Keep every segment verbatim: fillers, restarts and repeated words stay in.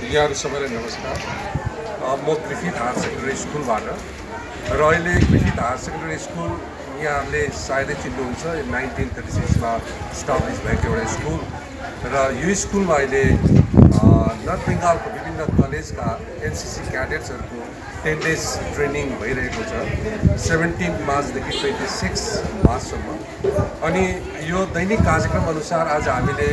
यहाँहरु सबैलाई नमस्कार। म ग्रिफिथ हायर सेकेन्डरी स्कुलबाट र अहिले ग्रिफिथ हायर सेकेन्डरी स्कुल यहाँले सायदै चिन्नुहुन्छ, नाइन्टिन थर्टी सिक्स मा स्टाब्लिस भएको एउटा स्कुल र यो स्कुलमा अहिले नर्थ बेङ्गालको विभिन्न कलेजका एनसीसी क्याडेट्सहरुको टेन डेज ट्रेनिङ भइरहेको छ, सेभेन्टीन मार्चदेखि ट्वेन्टी सिक्स मार्चसम्म। अनि यो दैनिक कार्यक्रम अनुसार आज हामीले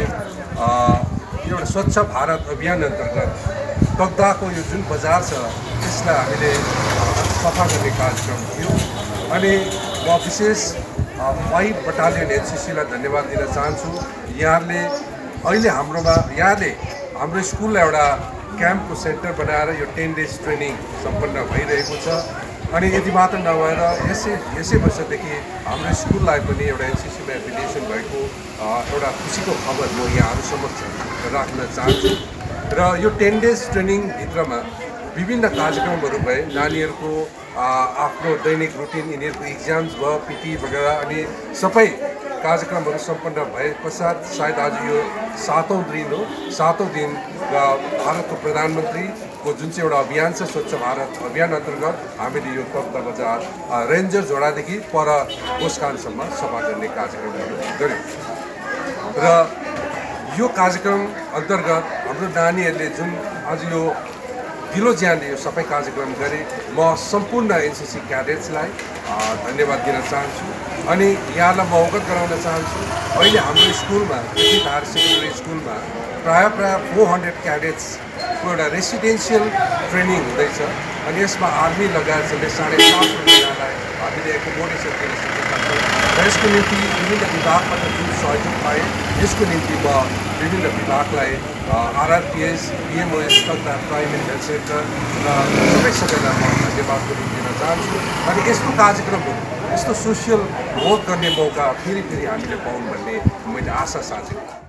एउटा स्वच्छ भारत अभियान अन्तर्गत तकदाहको यो जुन बजार छ त्यसलाई हामीले सफा गर्ने कार्यक्रम थियो। अनि म विशेष फाइभ बटालियन एनसीसीलाई धन्यवाद दिन चाहन्छु। यहाँले अहिले हाम्रोमा यहाँले हाम्रो स्कुललाई एउटा क्याम्पको सेन्टर बनाएर यो टेन डेज ट्रेनिङ सम्पन्न भइरहेको छ। अनि यति मात्र नभएर यसै यसै वर्षदेखि हाम्रो स्कुललाई पनि एउटा एनसीसीमा एफिलिएसन भएको एउटा खुसीको खबर म यहाँहरू समक्ष राख्न चाहन्छु। र यो टेन डेज ट्रेनिङभित्रमा विभिन्न कार्यक्रमहरू भए, नानीहरूको आफ्नो दैनिक रुटिन, यिनीहरूको इक्जाम्स भयो, पिटी वगैरह, अनि सबै कार्यक्रमहरू सम्पन्न भए पश्चात सायद आज यो सातौं दिन हो। सातौं दिन भारतको प्रधानमन्त्रीको जुन चाहिँ एउटा अभियान छ स्वच्छ भारत अभियान अन्तर्गत हामीले यो तकदाह बजार रेन्जर झोडादेखि पर कोसकानसम्म सफा गर्ने कार्यक्रमहरू गर्यौँ। र यो कार्यक्रम अन्तर्गत हाम्रो नानीहरूले जुन आज यो दिलो ज्यानले यो सबै कार्यक्रम गरे, म सम्पूर्ण एनसीसी क्याडेट्सलाई धन्यवाद दिन चाहन्छु। अनि यहाँलाई म अवगत गराउन चाहन्छु, अहिले हाम्रो स्कुलमा ग्रिफिथ हायर सेकेन्डरी स्कुलमा प्रायः प्रायः फोर हन्ड्रेड क्याडेट्सको एउटा रेसिडेन्सियल ट्रेनिङ हुँदैछ। अनि यसमा आर्मी लगायत सबै साढे सात सौजनालाई हामीले एकोमोडेसन दिन सकेका छौँ। र यसको निम्ति विभिन्न विभागबाट जुन सहयोग पाए यसको निम्ति म विभिन्न विभागलाई RRPS, BMOS, Takdah primary health centre र सबै सबैलाई म धन्यवाद पनि दिन चाहन्छु। अनि यस्तो कार्यक्रमहरू, यस्तो सोसियल वर्क गर्ने मौका फेरि फेरि हामीले पाऊँ भन्ने मैले आशा साँचेको छु।